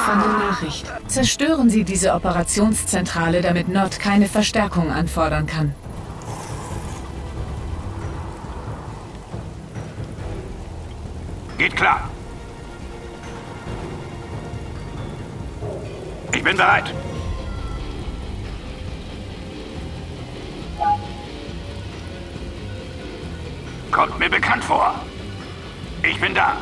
Empfange Nachricht. Zerstören Sie diese Operationszentrale, damit Nord keine Verstärkung anfordern kann. Geht klar. Ich bin bereit. Kommt mir bekannt vor. Ich bin da.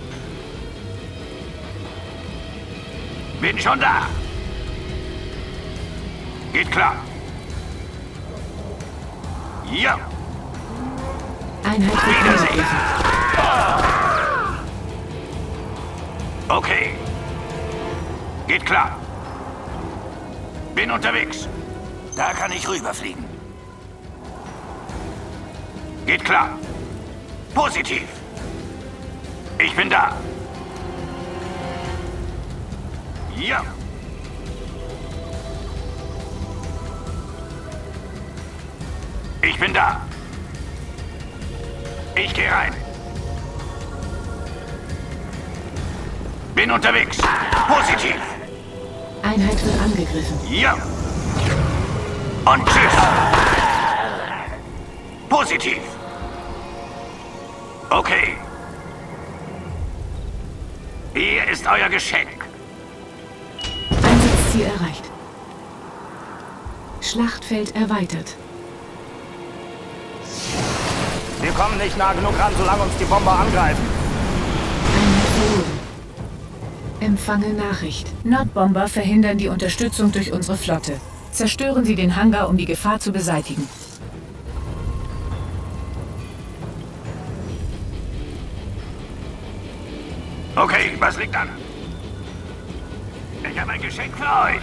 Bin schon da. Geht klar. Ja. Einheit wird Wiedersehen. angegriffen. Okay. Geht klar. Bin unterwegs. Da kann ich rüberfliegen. Geht klar. Positiv. Ich bin da. Ja. Ich bin da. Ich gehe rein. Bin unterwegs. Positiv. Einheit wird angegriffen. Ja. Und tschüss. Positiv. Okay. Hier ist euer Geschenk. Einsatzziel erreicht. Schlachtfeld erweitert. Wir kommen nicht nah genug ran, solange uns die Bomber angreifen. Einheit verloren. Empfange Nachricht. Nordbomber verhindern die Unterstützung durch unsere Flotte. Zerstören Sie den Hangar, um die Gefahr zu beseitigen. Okay, was liegt an? Ich habe ein Geschenk für euch.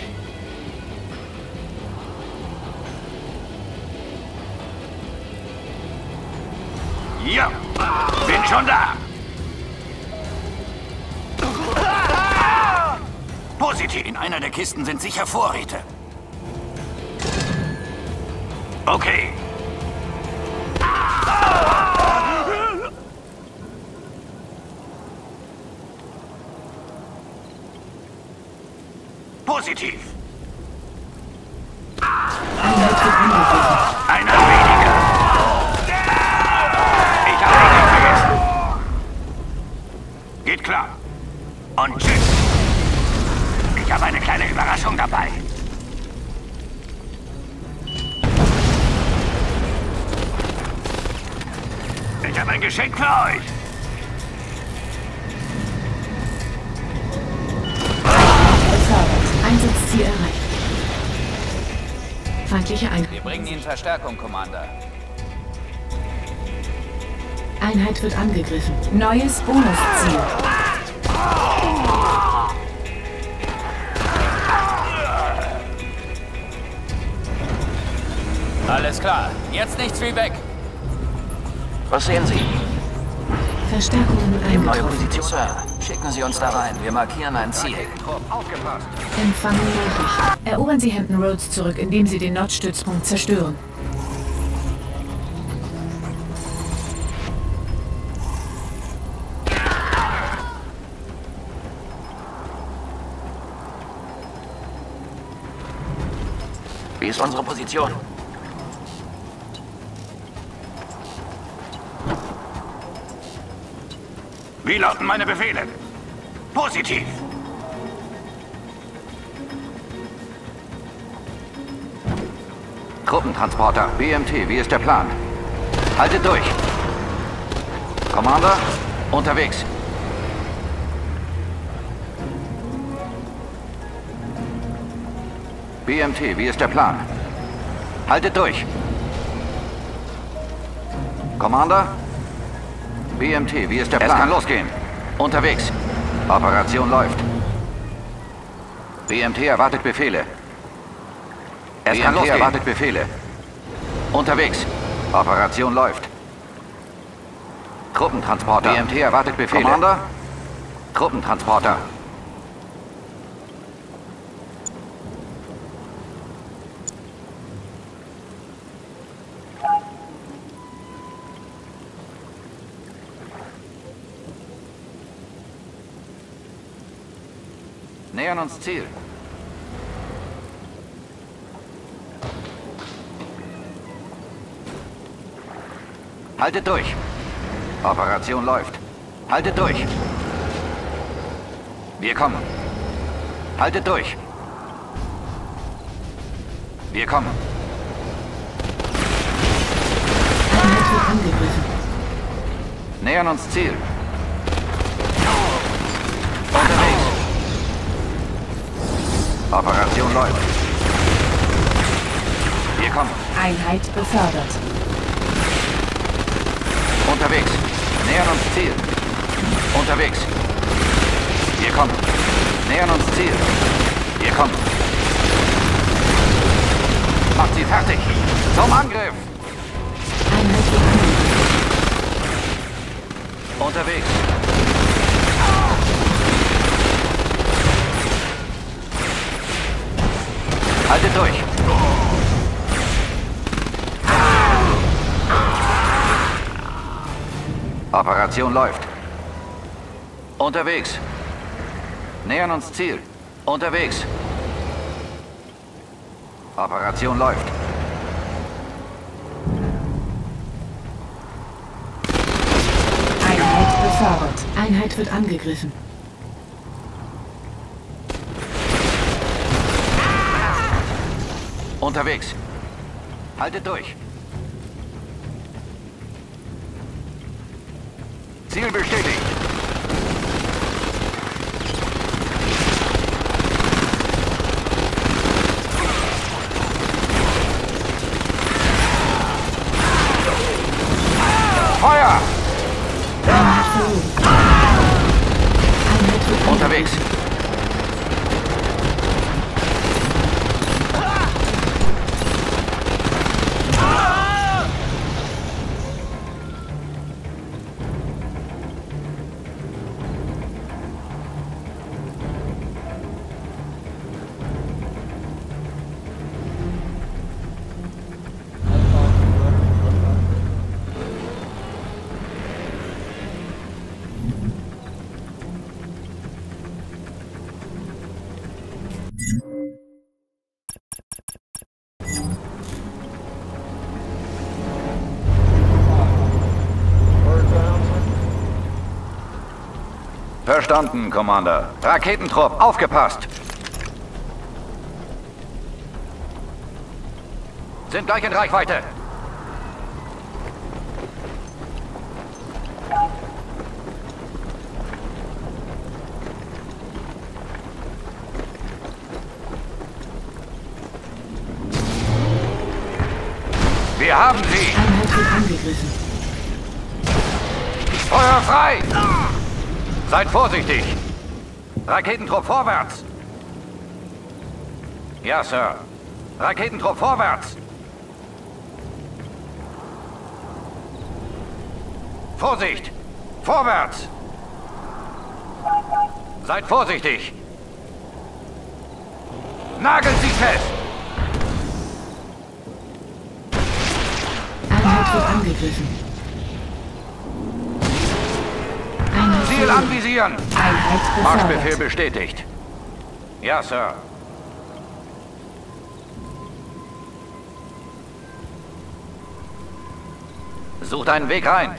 Ja, bin schon da. Positiv. In einer der Kisten sind sicher Vorräte. Okay. Positiv. Einheit wird angegriffen. Einer weniger. Ich habe ihn nicht vergessen. Geht klar. Und tschüss. Ich habe eine kleine Überraschung dabei. Ich habe ein Geschenk für euch. Befördert. Einsatzziel erreicht. Feindliche Einheit. Wir bringen Ihnen Verstärkung, Commander. Einheit wird angegriffen. Neues Bonusziel. Alles klar. Jetzt nichts wie weg. Was sehen Sie? Verstärkungen Neue eingetroffen. Position, Sir. Schicken Sie uns da rein. Wir markieren ein Ziel. Aufgepasst. Empfange Nachricht. Erobern Sie Hampton Roads zurück, indem Sie den Nordstützpunkt zerstören. Wie ist unsere Position? Wie lauten meine Befehle? Positiv. Truppentransporter, BMT, wie ist der Plan? Haltet durch. Commander, unterwegs. BMT, wie ist der Plan? Haltet durch. Commander? BMT, wie ist der Plan? Es kann losgehen. Unterwegs. Operation läuft. BMT erwartet Befehle. Es kann losgehen. Erwartet Befehle. Unterwegs. Operation läuft. Truppentransporter. BMT erwartet Befehle. Commander? Truppentransporter. Nähern uns Ziel. Haltet durch. Operation läuft. Haltet durch. Wir kommen. Haltet durch. Wir kommen. Einheit wird angegriffen. Nähern uns Ziel. Unterwegs. Operation läuft. Wir kommen. Einheit befördert. Unterwegs. Nähern uns Ziel. Unterwegs. Wir kommen. Nähern uns Ziel. Wir kommen. Macht sie fertig. Zum Angriff. Einheit wird angegriffen. Unterwegs. Haltet durch. Operation läuft. Unterwegs. Nähern uns Ziel. Unterwegs. Operation läuft. Einheit befördert. Einheit wird angegriffen. Unterwegs. Haltet durch. Ziel bestätigt. Feuer! Einheit verloren. Einheit wird Unterwegs. Verstanden, Commander. Raketentrupp, aufgepasst! Sind gleich in Reichweite. Wir haben sie! Einheit wird angegriffen. Feuer frei! Seid vorsichtig! Raketentrupp vorwärts! Ja, Sir. Raketentrupp vorwärts! Vorsicht! Vorwärts! Seid vorsichtig! Nagelt sie fest! Einheit wird angegriffen. Einheit Ziel verloren. anvisieren! Einheit Marschbefehl befördert. bestätigt. Ja, Sir. Sucht einen Weg rein.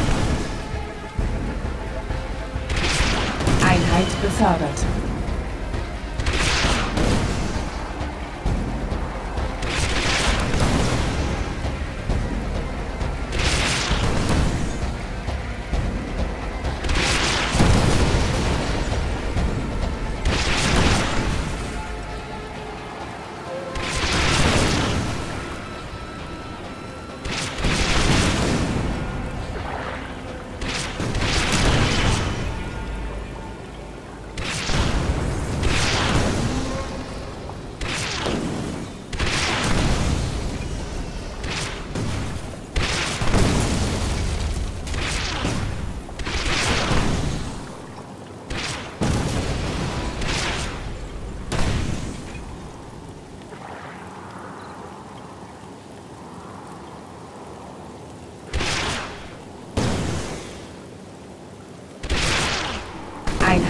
Befördert.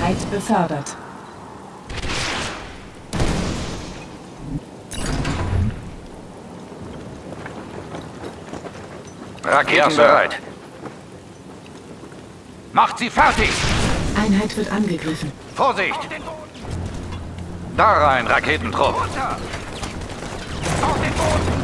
Einheit befördert. Raketen bereit. Macht sie fertig! Einheit wird angegriffen. Vorsicht! Da rein, Raketentrupp! Auf den Boden!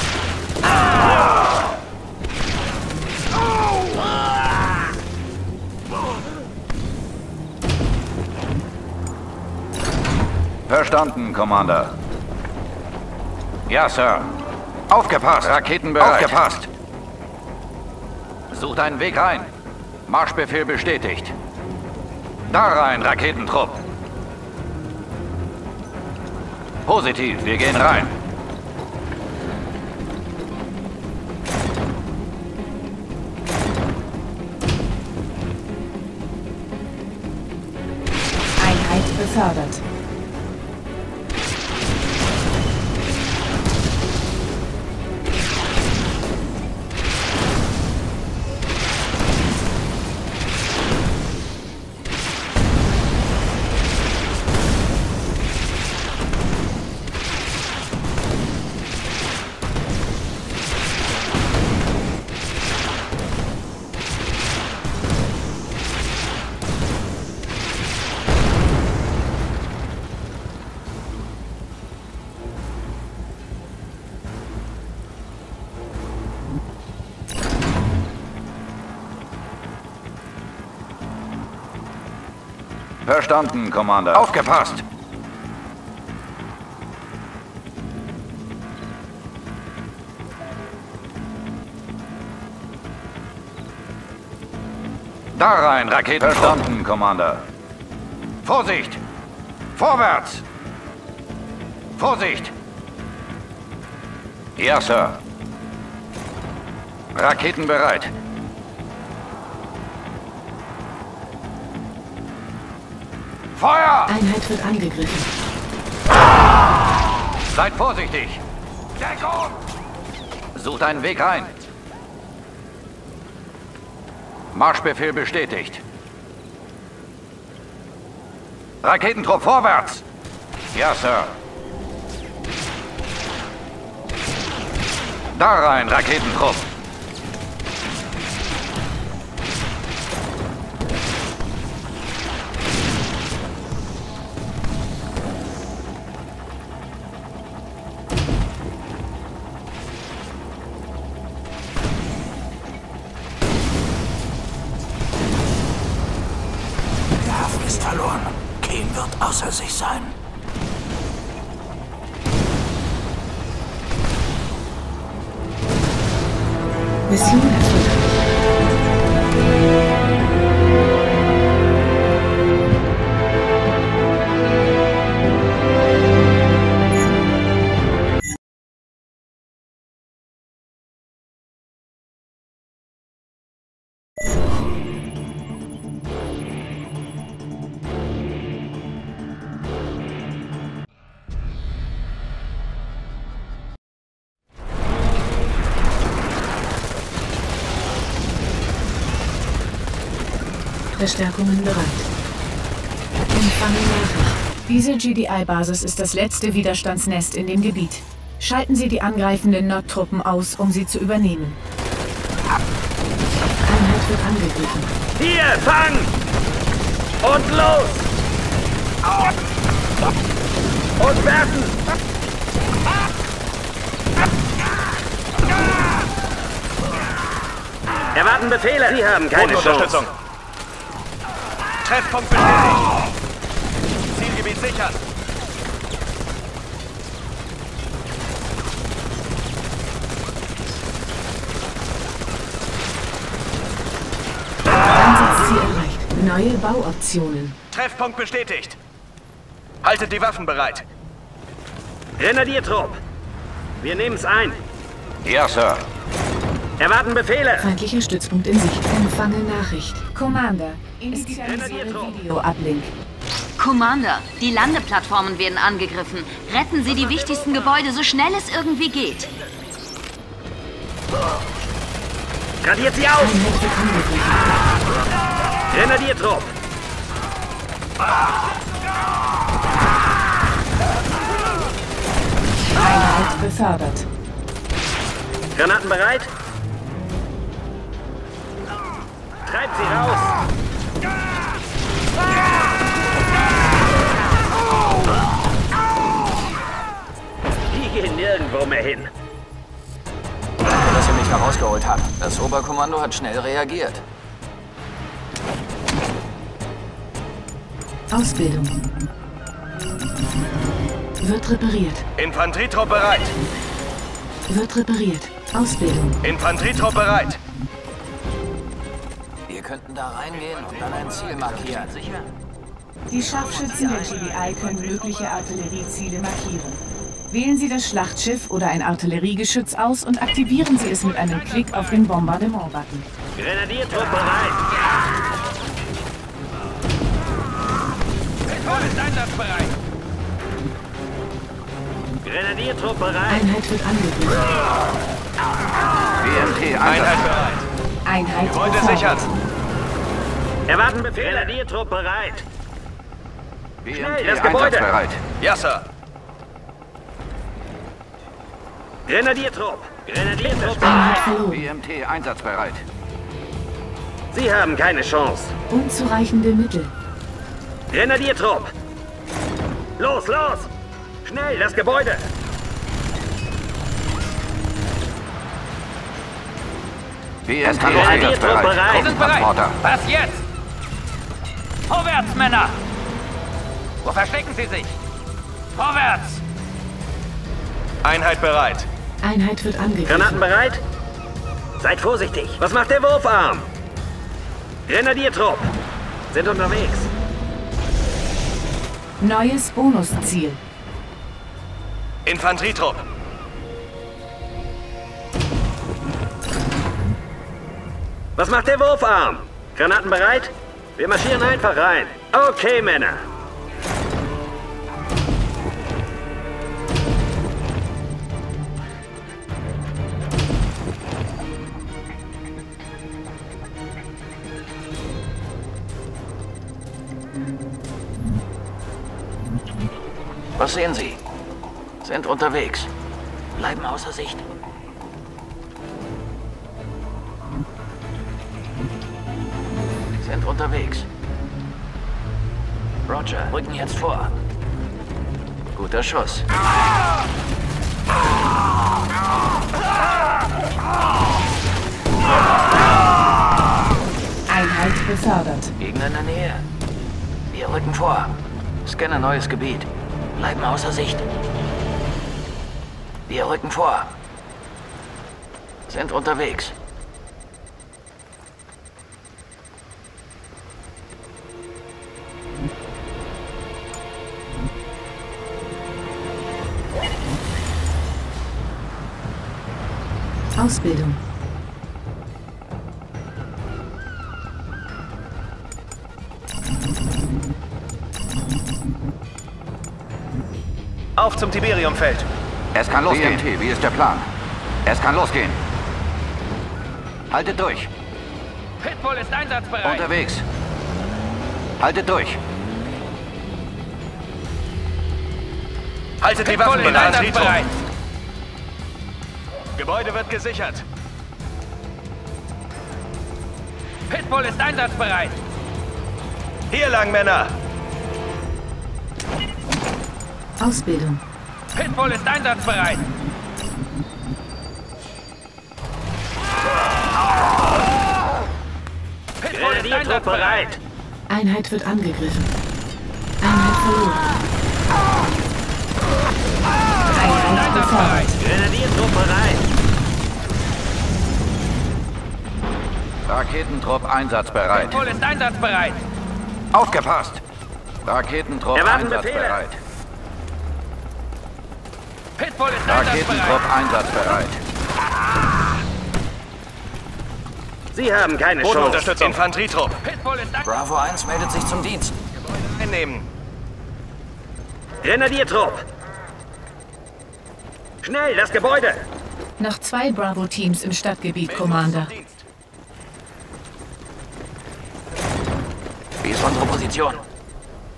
Verstanden, Commander. Ja, Sir. Aufgepasst! Raketen bereit. Aufgepasst! Sucht einen Weg rein. Marschbefehl bestätigt. Da rein, Raketentrupp. Positiv, wir gehen rein. Einheit befördert. Verstanden, Commander. Aufgepasst! Da rein, Raketen. Verstanden, Commander. Vorsicht! Vorwärts! Vorsicht! Ja, Sir. Raketen bereit. Feuer! Einheit wird angegriffen. Seid vorsichtig! Deckung! Sucht einen Weg rein. Marschbefehl bestätigt. Raketentrupp vorwärts! Ja, Sir. Da rein, Raketentrupp. Der Hafen ist verloren. Kane wird außer sich sein. Mission erfolgreich. Verstärkungen bereit. Empfange Nachricht. Diese GDI-Basis ist das letzte Widerstandsnest in dem Gebiet. Schalten Sie die angreifenden Nord-Truppen aus, um sie zu übernehmen. Einheit wird angegriffen. Hier, fang! Und los! Und werfen! Erwarten Befehle! Sie haben keine Chance. Treffpunkt bestätigt. Zielgebiet sichern. Einsatzziel erreicht. Neue Bauoptionen. Treffpunkt bestätigt. Haltet die Waffen bereit. Grenadiertrupp! Wir nehmen's ein. Ja, Sir. Erwarten Befehle! Feindlicher Stützpunkt in Sicht. Empfange Nachricht. Commander, initialisiere Video-Uplink. Commander, die Landeplattformen werden angegriffen. Retten Sie die wichtigsten Gebäude, so schnell es irgendwie geht. Gradiert sie aus! Einheit wird angegriffen. Grenadiertrupp! Einheit befördert. Granaten bereit? Treibt sie raus! Die gehen nirgendwo mehr hin. Danke, dass ihr mich herausgeholt habt. Das Oberkommando hat schnell reagiert. Ausbildung. Wird repariert. Infanterietrupp bereit. Wird repariert. Ausbildung. Infanterietrupp bereit. Wir könnten da reingehen und dann ein Ziel markieren. Sicher? Die Scharfschützen der GDI können mögliche Artillerieziele markieren. Wählen Sie das Schlachtschiff oder ein Artilleriegeschütz aus und aktivieren Sie es mit einem Klick auf den Bombardement-Button. Grenadiertrupp bereit! Pitbull ist einsatzbereit. Grenadiertrupp bereit! Einheit wird angegriffen. BMT Einheit Einsatz. bereit. Einheit Gebäude befördert. sichern. Erwarten Befehle! Grenadiertrupp bereit! BMT das Gebäude. einsatzbereit. Ja, Sir. Grenadiertrupp! Grenadiertrupp Einheit bereit! verloren. BMT einsatzbereit. Sie haben keine Chance! Unzureichende Mittel. Grenadiertrupp! Los, los! Schnell, das Gebäude! BMT Grenadiertrupp einsatzbereit. bereit. Wir sind bereit. Transporter. Was jetzt? Vorwärts, Männer! Wo verstecken Sie sich? Vorwärts! Einheit bereit. Einheit wird angegriffen. Granaten bereit? Seid vorsichtig! Was macht der Wurfarm? Grenadiertrupp! Sind unterwegs! Neues Bonusziel. Infanterietrupp. Was macht der Wurfarm? Granaten bereit? Wir marschieren einfach rein. Okay, Männer. Was sehen Sie? Sind unterwegs. Bleiben außer Sicht. Sind unterwegs. Roger, rücken jetzt vor. Guter Schuss. Einheit befördert. Gegner in der Nähe. Wir rücken vor. Scanne neues Gebiet. Bleiben außer Sicht. Wir rücken vor. Sind unterwegs. Ausbildung. Auf zum Tiberiumfeld. Es kann losgehen. BMT, wie ist der Plan? Es kann losgehen. Haltet durch. Pitbull ist einsatzbereit. Unterwegs. Haltet durch. Haltet die Pitbull Waffen ist bereit. einsatzbereit. Gebäude wird gesichert. Pitbull ist einsatzbereit. Hier lang, Männer. Ausbildung. Pitbull ist einsatzbereit. Pitbull ist Grenadiertrupp einsatzbereit. bereit! Einheit wird angegriffen. Einheit verloren. Einheit befördert. Grenadiertrupp bereit! Raketentrupp einsatzbereit. Pitbull ist einsatzbereit. Aufgepasst! Raketentrupp Erwarten Befehle. einsatzbereit. Pitbull ist Raketentrupp einsatzbereit. einsatzbereit. Sie haben keine Chance! Bodenunterstützung. Infanterietrupp. Pitbull ist einsatzbereit. Bravo 1 meldet sich zum Dienst. Einnehmen. Grenadiertrupp! Schnell, das Gebäude! Noch 2 Bravo-Teams im Stadtgebiet, Commander. Wie ist unsere Position?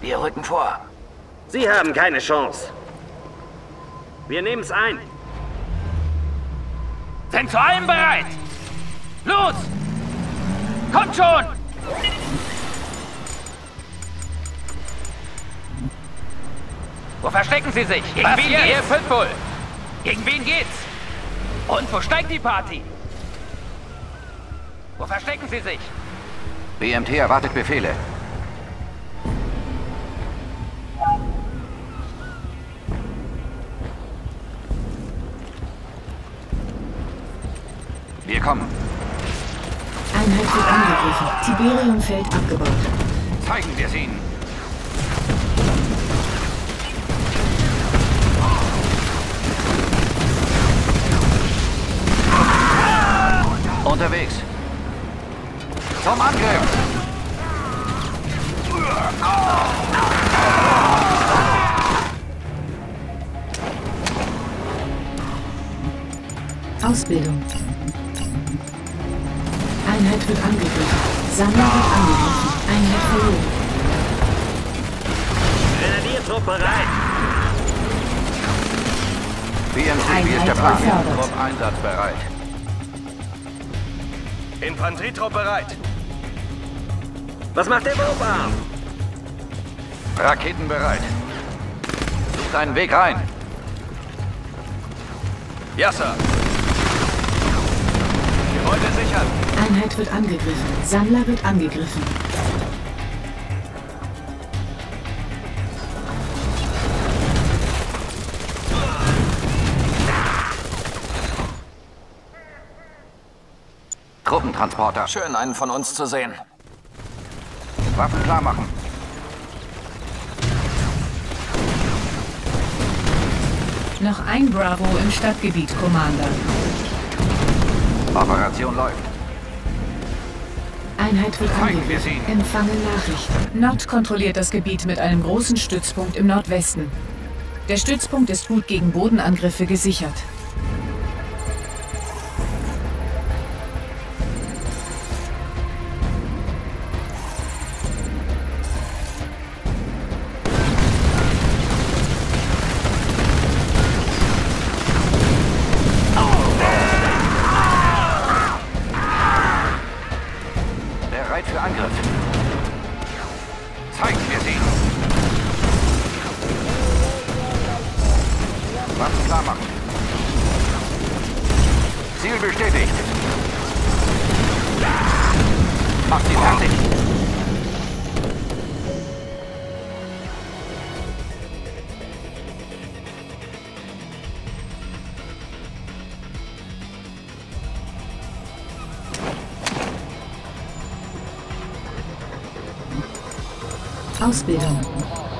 Wir rücken vor. Sie haben keine Chance. Wir nehmen es ein. Sind zu allem bereit! Los! Kommt schon! Wo verstecken Sie sich? Gegen wen geht's? Ihr Pitbull! Gegen wen geht's? Und wo steigt die Party? Wo verstecken Sie sich? BMT erwartet Befehle. Wir kommen. Einheit wird angegriffen. Tiberiumfeld abgebaut. Zeigen wir es ihnen. Unterwegs. Zum Angriff. Ausbildung. Einheit wird angegriffen. Sammler wird angegriffen. Einheit verloren. Grenadiertrupp bereit. BMC, wie ist der Plan? Trupp einsatzbereit. Infanterietrupp bereit. Was macht der Wurfarm? Raketen bereit. Sucht einen Weg rein. Ja, Sir. Gebäude sichern. Einheit wird angegriffen. Sammler wird angegriffen. Truppentransporter. Schön, einen von uns zu sehen. Waffen klar machen. Noch ein Bravo im Stadtgebiet, Commander. Operation läuft. Einheit wird Zeigen wir sie. angegriffen. Empfangen Nachricht. Nord kontrolliert das Gebiet mit einem großen Stützpunkt im Nordwesten. Der Stützpunkt ist gut gegen Bodenangriffe gesichert. Bereit für Angriff. Zeigen wir sie. Waffen klar machen. Ziel bestätigt. Macht sie fertig. Ausbildung.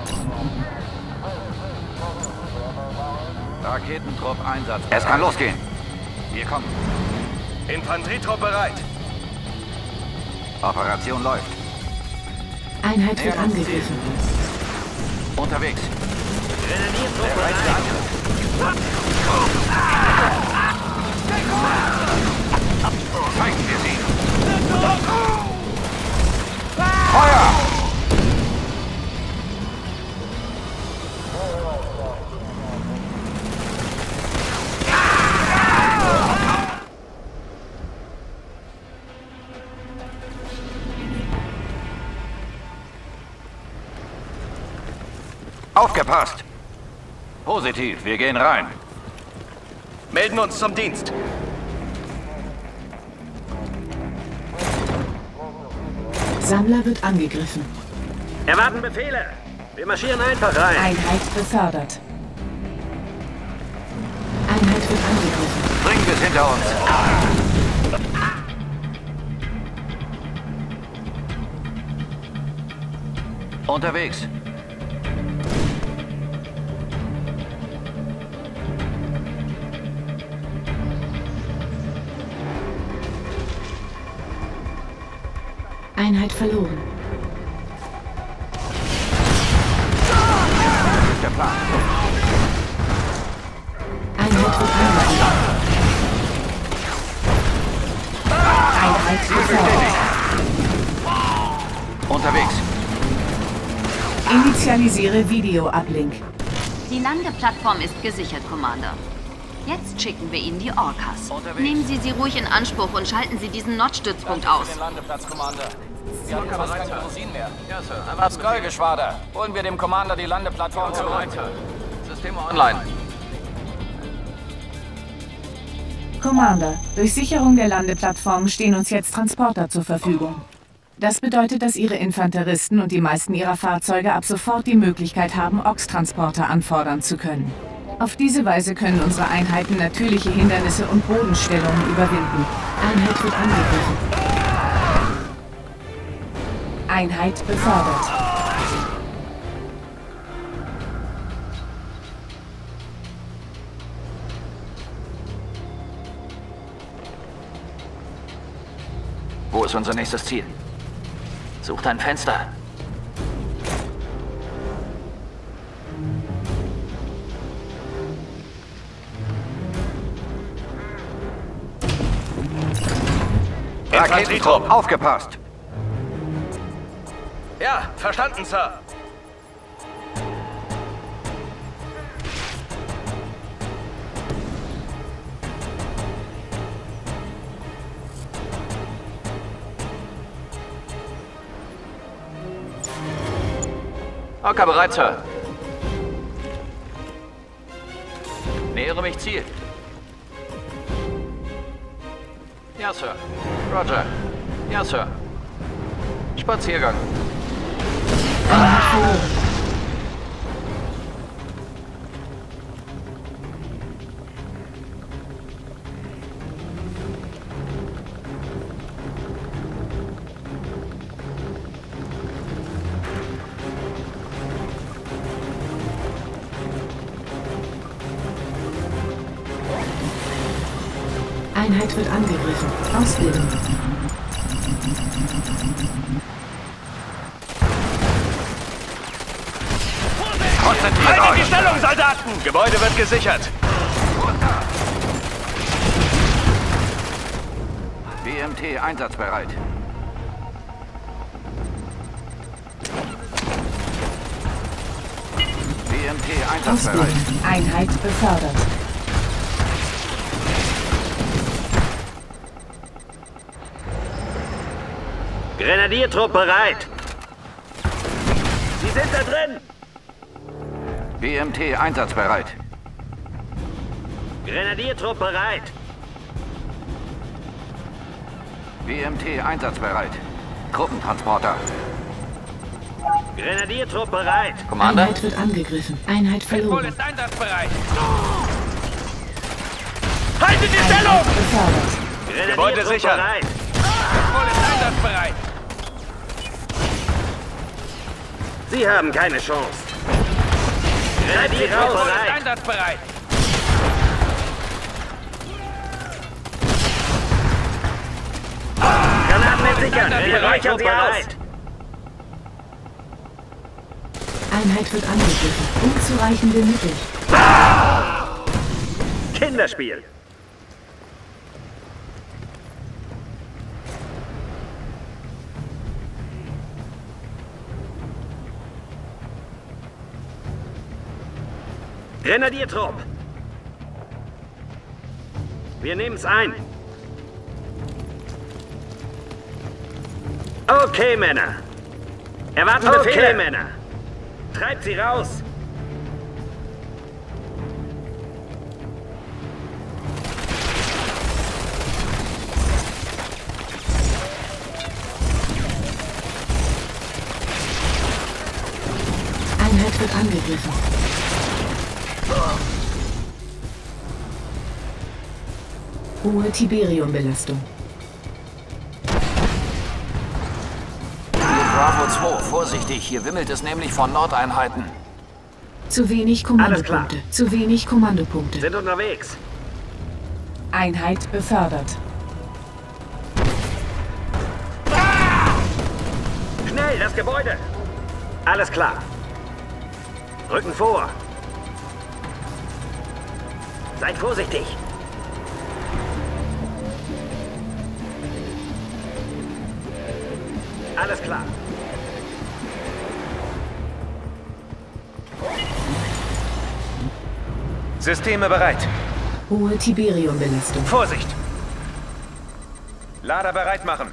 Raketentrupp Einsatz. Es kann losgehen. Wir kommen. Infanterietrupp bereit. Operation läuft. Einheit wird angegriffen. Unterwegs. Grenadiertrupp Bereit für bereit. Angriff. Zeigen wir sie. Feuer! Aufgepasst! Positiv, wir gehen rein. Melden uns zum Dienst. Sammler wird angegriffen. Erwarten Befehle. Wir marschieren einfach rein. Einheit befördert. Einheit wird angegriffen. Bringen wir es hinter uns. Unterwegs. Einheit verloren. Der Plan. Einheit wird angegriffen. Einheit befördert. Unterwegs. Initialisiere Video-Uplink. Die Landeplattform ist gesichert, Commander. Jetzt schicken wir Ihnen die Orcas. Nehmen Sie sie ruhig in Anspruch und schalten Sie diesen Notch-Stützpunkt aus. Den Landeplatz, Commander. Wir haben fast keine Kerosin mehr. Ja, Sir. Einmal Skrull-Geschwader. Holen wir dem Commander die Landeplattform zurück. Systeme online. Commander, durch Sicherung der Landeplattform stehen uns jetzt Transporter zur Verfügung. Das bedeutet, dass Ihre Infanteristen und die meisten Ihrer Fahrzeuge ab sofort die Möglichkeit haben, Ox-Transporter anfordern zu können. Auf diese Weise können unsere Einheiten natürliche Hindernisse und Bodenstellungen überwinden. Einheit wird angegriffen. Einheit befördert. Wo ist unser nächstes Ziel? Sucht ein Fenster. Raketentrupp, aufgepasst! Ja, verstanden, Sir. Orca bereit, Sir. Nähere mich Ziel. Ja, Sir. Roger. Ja, Sir. Spaziergang. Einheit wird angegriffen. Ausbildung. Konzentriert euch! Die Stellung, Soldaten! Gebäude wird gesichert. BMT einsatzbereit. BMT einsatzbereit. Ausbildung. Einheit befördert. Grenadiertrupp bereit. Sie sind da drin. BMT einsatzbereit. Grenadiertrupp bereit. BMT einsatzbereit. Truppentransporter. Grenadiertrupp bereit. Commander? Einheit wird angegriffen. Einheit Pitbull verloren. ist einsatzbereit. Haltet die Stellung! Befördert. Gebäude Grenadiertrupp sichern. bereit. Pitbull ist einsatzbereit. Sie haben keine Chance. Grenadiertrupp Pitbull ist bereit. einsatzbereit. Granaten entsichern. Wir räuchern sie aus. Einheit wird angegriffen. Unzureichende Mittel. Kinderspiel. Grenadiertrupp. Wir nehmen's ein. Okay, Männer. Erwarten Befehle, Männer. Treibt sie raus. Einheit wird angegriffen. Hohe Tiberium-Belastung. Bravo 2, vorsichtig, hier wimmelt es nämlich von Nordeinheiten. Zu wenig Kommandopunkte. Zu wenig Kommandopunkte. Sind unterwegs. Einheit befördert. Schnell, das Gebäude. Alles klar. Rücken vor. Seid vorsichtig. Alles klar. Systeme bereit. Hohe Tiberium-Belastung. Vorsicht! Lader bereit machen.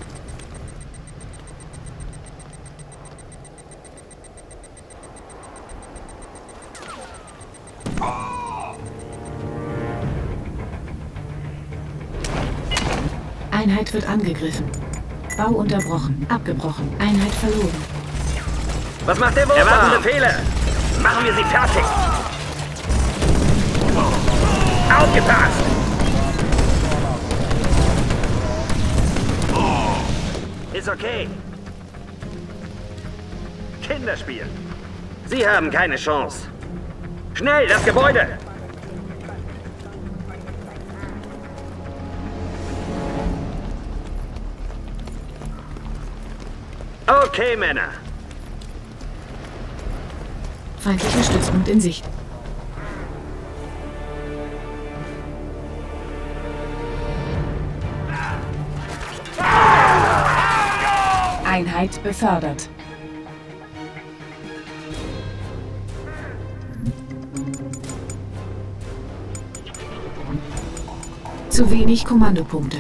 Einheit wird angegriffen. Bau unterbrochen. Abgebrochen. Einheit verloren. Was macht der Wurf? Erwarten Befehle! Machen wir sie fertig! Aufgepasst! Ist okay. Kinderspiel. Sie haben keine Chance. Schnell, das Gebäude! Okay, Männer. Feindlicher Stützpunkt in Sicht. Einheit befördert. Zu wenig Kommandopunkte.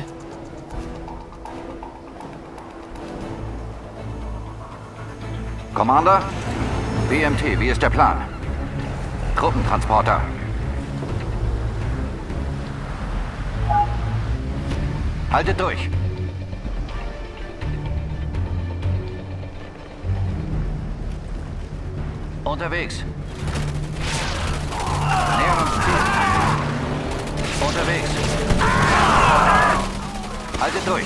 Commander? BMT, wie ist der Plan? Truppentransporter. Haltet durch. Unterwegs. Nähern uns Ziel. Unterwegs. Haltet durch.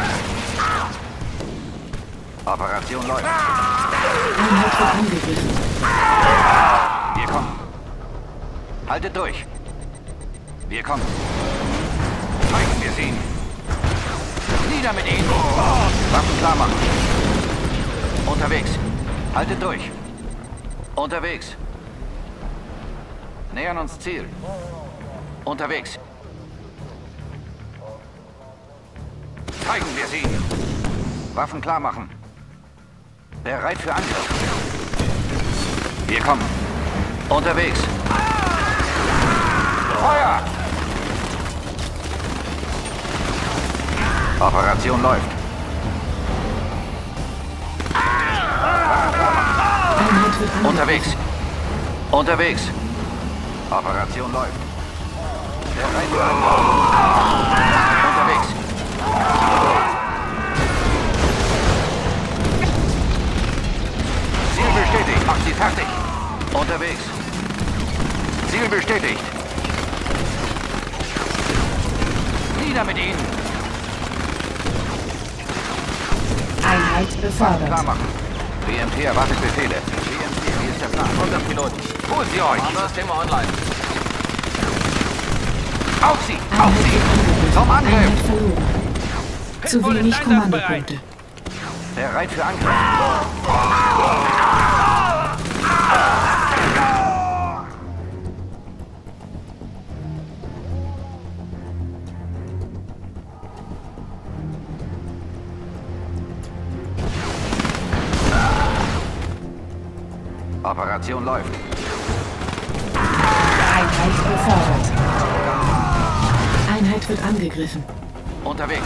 Operation läuft. Einheit wird angegriffen. Wir kommen. Haltet durch. Wir kommen. Zeigen wir sie. Nieder mit ihnen. Waffen klar machen. Unterwegs. Haltet durch. Unterwegs. Nähern uns Ziel. Unterwegs. Zeigen wir sie. Waffen klar machen. Bereit für Angriff. Wir kommen. Unterwegs. Feuer! Operation läuft. Einheit wird angegriffen. Unterwegs. Unterwegs. Operation läuft. Bereit für Angriff. Unterwegs. Ziel bestätigt. Macht sie fertig. Unterwegs. Ziel bestätigt. Nieder mit ihnen. Einheit Klar befördert. machen. BMT erwartet Befehle. BMT, wie ist der Plan? Unser Pilot. Holen Sie euch. Systeme online. Auf sie! Auf Einheit sie! wird angegriffen. Zum Angriff! Einheit verloren. Zu wenig Kommandopunkte. Bereit für Angriff. Operation läuft. Einheit befördert. Einheit wird angegriffen. Unterwegs.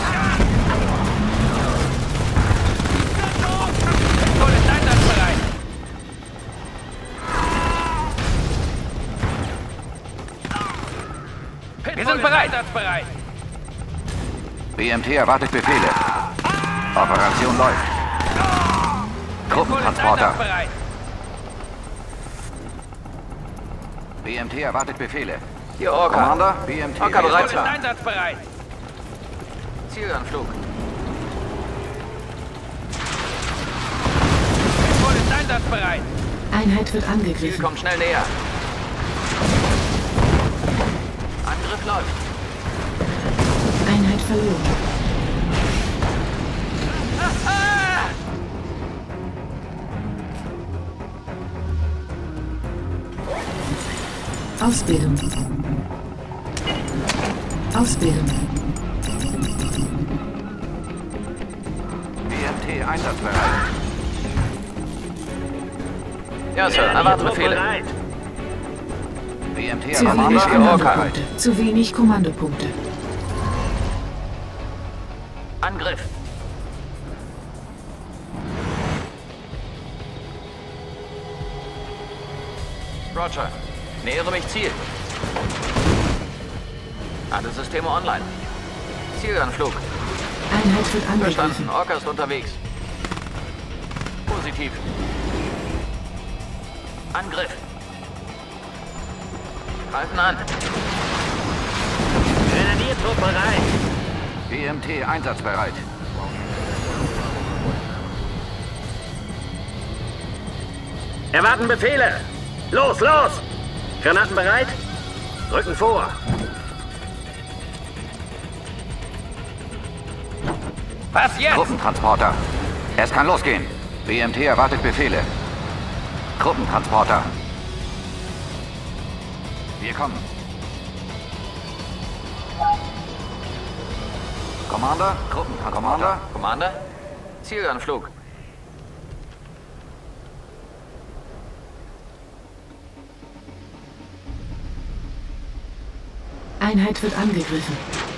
Voll ist einsatzbereit. Wir sind bereit. Einsatzbereit. BMT erwartet Befehle. Operation läuft. Truppentransporter. Einsatzbereit. BMT erwartet Befehle. Hier Orca. Commander, BMT. Orca bereit. Voll ist einsatzbereit. Zielanflug. Voll ist einsatzbereit. Einheit wird Ziel angegriffen. kommt schnell näher. Angriff läuft. Einheit verloren. Ausbildung. Ausbildung. BMT einsatzbereit. Ja, Sir. Erwarte Befehle. Bereit. BMT, Zu wenig Commander. Kommandopunkte. Zu wenig Kommandopunkte. Angriff. Roger. Nähere mich Ziel. Alle Systeme online. Zielanflug. Einheit wird angegriffen. Verstanden. Orca ist unterwegs. Positiv. Angriff. Greifen an. Grenadiertrupp bereit. BMT einsatzbereit. Erwarten Befehle. Los, los! Granaten bereit? Rücken vor. Was jetzt? Truppentransporter. Es kann losgehen. BMT erwartet Befehle. Truppentransporter. Wir kommen. Commander, Truppentransporter. Commander. Zielanflug. Einheit wird angegriffen.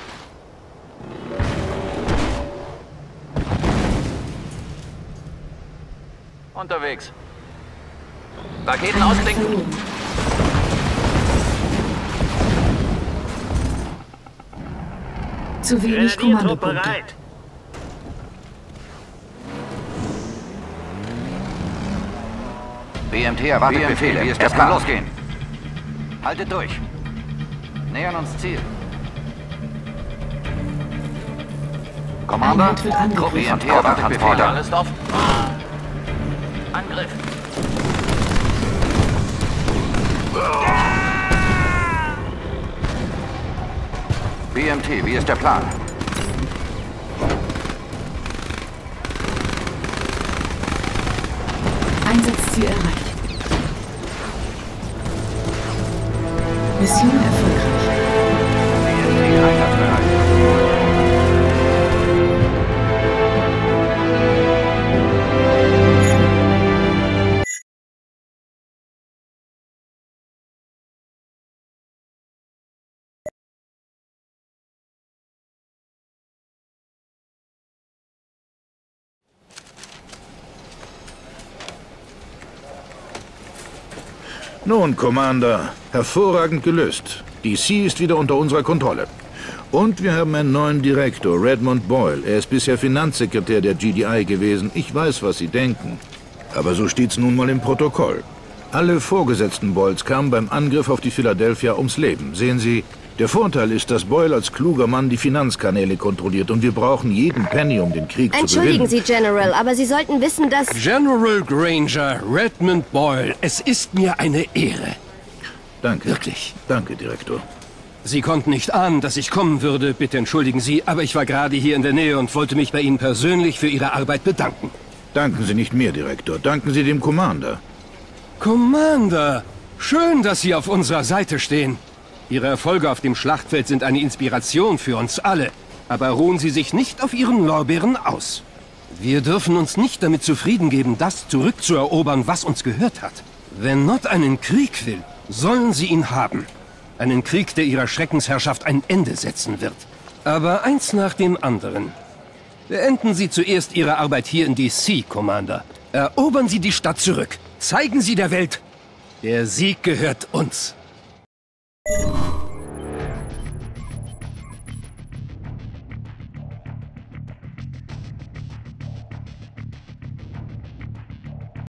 Unterwegs. Raketen Einheit ausklinken. verloren. Zu wenig Grenadiertrupp Kommandopunkte. bereit. BMT erwartet Befehle. Es kann losgehen. Haltet durch. Nähern uns Ziel. Commander, Einheit wird angegriffen. BMT erwartet Befehle. Alles offen. Angriff. BMT, wie ist der Plan? Einsatzziel erreicht. Mission erfolgreich. BMT einsatzbereit. Nun, Commander, hervorragend gelöst. Die Sea ist wieder unter unserer Kontrolle. Und wir haben einen neuen Direktor, Redmond Boyle. Er ist bisher Finanzsekretär der GDI gewesen. Ich weiß, was Sie denken. Aber so steht's nun mal im Protokoll. Alle Vorgesetzten Boyles kamen beim Angriff auf die Philadelphia ums Leben. Sehen Sie, der Vorteil ist, dass Boyle als kluger Mann die Finanzkanäle kontrolliert und wir brauchen jeden Penny, um den Krieg zu gewinnen. Entschuldigen Sie, General, aber Sie sollten wissen, dass... General Granger, Redmond Boyle, es ist mir eine Ehre. Danke. Wirklich. Danke, Direktor. Sie konnten nicht ahnen, dass ich kommen würde, bitte entschuldigen Sie, aber ich war gerade hier in der Nähe und wollte mich bei Ihnen persönlich für Ihre Arbeit bedanken. Danken Sie nicht mir, Direktor. Danken Sie dem Commander. Commander, schön, dass Sie auf unserer Seite stehen. Ihre Erfolge auf dem Schlachtfeld sind eine Inspiration für uns alle. Aber ruhen Sie sich nicht auf Ihren Lorbeeren aus. Wir dürfen uns nicht damit zufrieden geben, das zurückzuerobern, was uns gehört hat. Wenn Nod einen Krieg will, sollen sie ihn haben. Einen Krieg, der ihrer Schreckensherrschaft ein Ende setzen wird. Aber eins nach dem anderen. Beenden Sie zuerst Ihre Arbeit hier in DC, Commander. Erobern Sie die Stadt zurück. Zeigen Sie der Welt, der Sieg gehört uns.